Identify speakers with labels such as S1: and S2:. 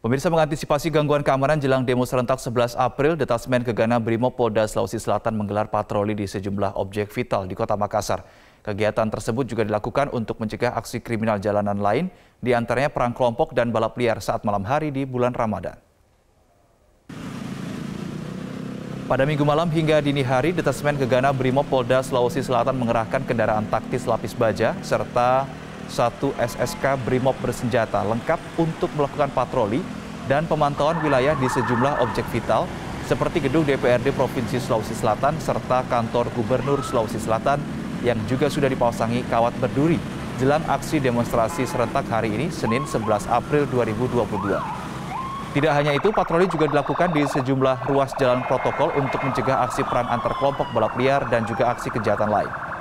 S1: Pemirsa, mengantisipasi gangguan keamanan jelang demo serentak 11 April, Detasmen Gegana Brimopolda Sulawesi Selatan menggelar patroli di sejumlah objek vital di Kota Makassar. Kegiatan tersebut juga dilakukan untuk mencegah aksi kriminal jalanan lain, di antaranya perang kelompok dan balap liar saat malam hari di bulan Ramadan. Pada Minggu malam hingga dini hari, Detasmen Gegana Brimopolda Sulawesi Selatan mengerahkan kendaraan taktis lapis baja serta satu SSK Brimob bersenjata lengkap untuk melakukan patroli dan pemantauan wilayah di sejumlah objek vital seperti gedung DPRD Provinsi Sulawesi Selatan serta kantor Gubernur Sulawesi Selatan yang juga sudah dipasangi kawat berduri jelang aksi demonstrasi serentak hari ini Senin 11 April 2022. Tidak hanya itu, patroli juga dilakukan di sejumlah ruas jalan protokol untuk mencegah aksi peran antar kelompok balap liar dan juga aksi kejahatan lain.